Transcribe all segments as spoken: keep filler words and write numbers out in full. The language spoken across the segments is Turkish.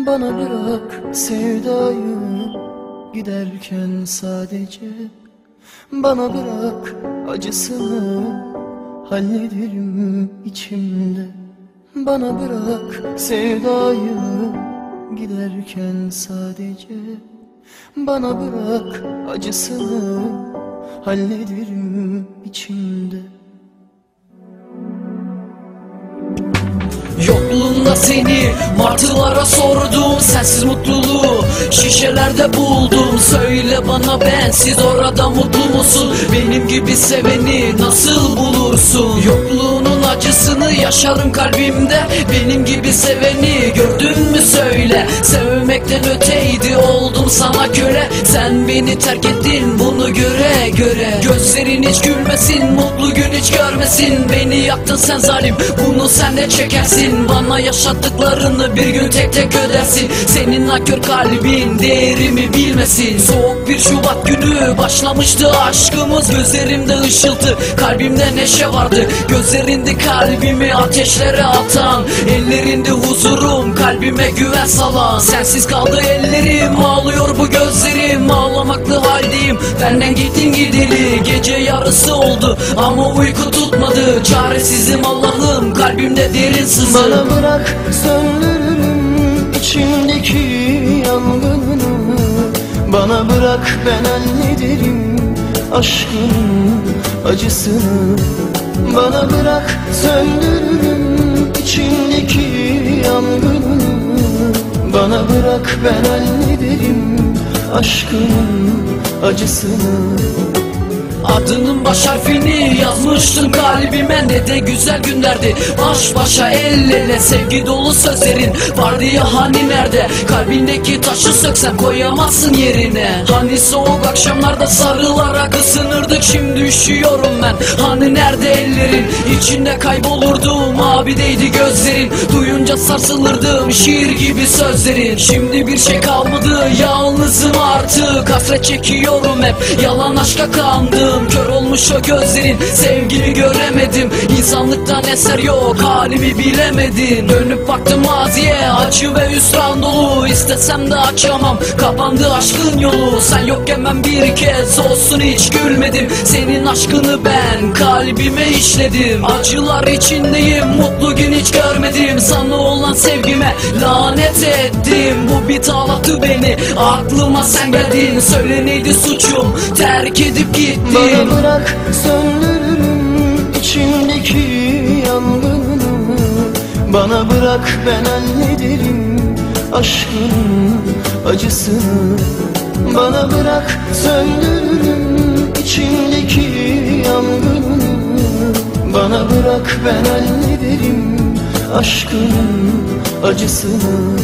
Bana bırak sevdayı giderken sadece. Bana bırak acısını hallederim içimde. Bana bırak sevdayı giderken sadece. Bana bırak acısını hallederim içimde. Yokluğunda seni martılara sordum, sensiz mutluluğu şişelerde buldum. Söyle bana, bensiz orada mutlu musun? Benim gibi seveni nasıl bulursun? Yokluğunun acısını yaşarım kalbimde. Benim gibi seveni gördün mü söyle. Sevmekten öteydi, oldum sana köle. Sen beni terk ettin bunu göre göre. Gözlerin hiç gülmesin, mutlu gün hiç görmesin. Beni yaktın sen zalim, bunu sen de çekersin. Bana yaşattıklarını bir gün tek tek ödersin. Senin nankör kalbin değerimi bilmesin. Soğuk bir Şubat günü başlamıştı aşkımız. Gözlerimde ışıltı, kalbimde neşe vardı. Gözlerinde kalbimi ateşlere atan, ellerinde huzurum, kalbime güven salan. Sensiz kaldı ellerim, ağlıyor bu gözlerim. Ağlamaklı haldeyim, benden gittin gideli. Gece yarısı oldu ama uyku tutmadı. Çaresizim Allah'ım, kalbimde derin sızı. Bana bırak söndürürüm içimdeki yangını. Bana bırak ben hallederim aşkın acısını. Bana bırak söndürürüm içimdeki yangını. Bana bırak ben hallederim aşkın acısını. Adının baş harfini yazmıştın kalbime. Ne de güzel günlerdi, baş başa el ele. Sevgi dolu sözlerin vardı ya, hani nerede? Kalbindeki taşı söksem koyamazsın yerine. Hani soğuk akşamlarda sarılarak ısınırdık. Şimdi üşüyorum ben, hani nerede ellerin? İçinde kaybolurdum, abideydi gözlerin. Duyunca sarsılırdım, şiir gibi sözlerin. Şimdi bir şey kalmadı, yalnızım artık. Hasret çekiyorum hep, yalan aşka kandım. Kör olmuş o gözlerin, sevgini göremedim. İnsanlıktan eser yok, halimi bilemedim. Dönüp baktım maziye, acı ve hüsran dolu. İstesem de açamam, kapandı aşkın yolu. Sen yokken ben bir kez olsun hiç gülmedim. Senin aşkını ben kalbime işledim. Acılar içindeyim, mutlu gün hiç görmedim. Sana olan sevgime lanet ettim. Bu bit ağlattı beni, aklıma sen geldin. Söyle neydi suçum, terk edip gittin. Bana bırak söndürürüm içimdeki yangını. Bana bırak ben hallederim aşkın acısını. Bana bırak söndürürüm içimdeki yangını. Bana bırak ben hallederim aşkın acısını.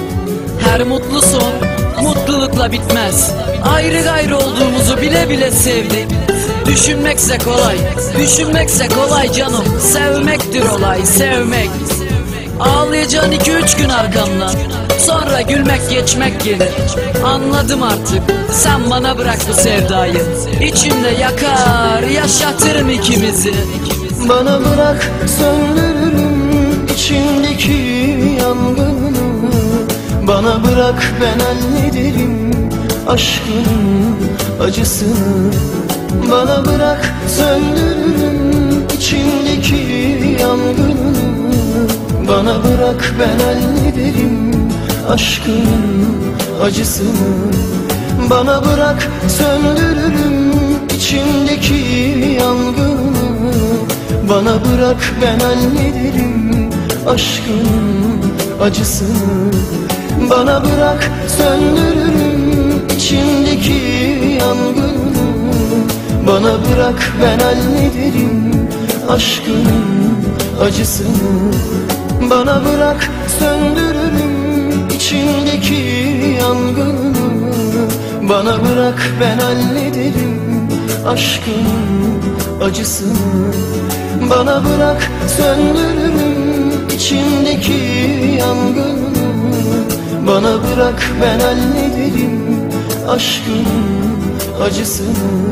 Her mutlu son mutlulukla bitmez. Ayrı gayrı olduğumuzu bile bile sevdik. Düşünmekse kolay, düşünmekse kolay canım. Sevmektir olay, sevmek. Ağlayacaksın iki üç gün arkamdan, sonra gülmek geçmek gelir. Anladım artık, sen bana bırak bu sevdayı. İçimde yakar, yaşatırım ikimizi. Bana bırak söndürürüm içimdeki yangını. Bana bırak ben hallederim aşkın acısını. Bana bırak söndürürüm içimdeki yangını. Bana bırak ben hallederim aşkın acısını. Bana bırak söndürürüm içimdeki yangını. Bana bırak ben hallederim aşkın acısını. Bana bırak söndürürüm içimdeki yangını. Bana bırak ben hallederim aşkın acısını. Bana bırak söndürürüm içimdeki yangını. Bana bırak ben hallederim aşkın acısını. Bana bırak söndürürüm içimdeki yangını. Bana bırak ben hallederim aşkın acısını.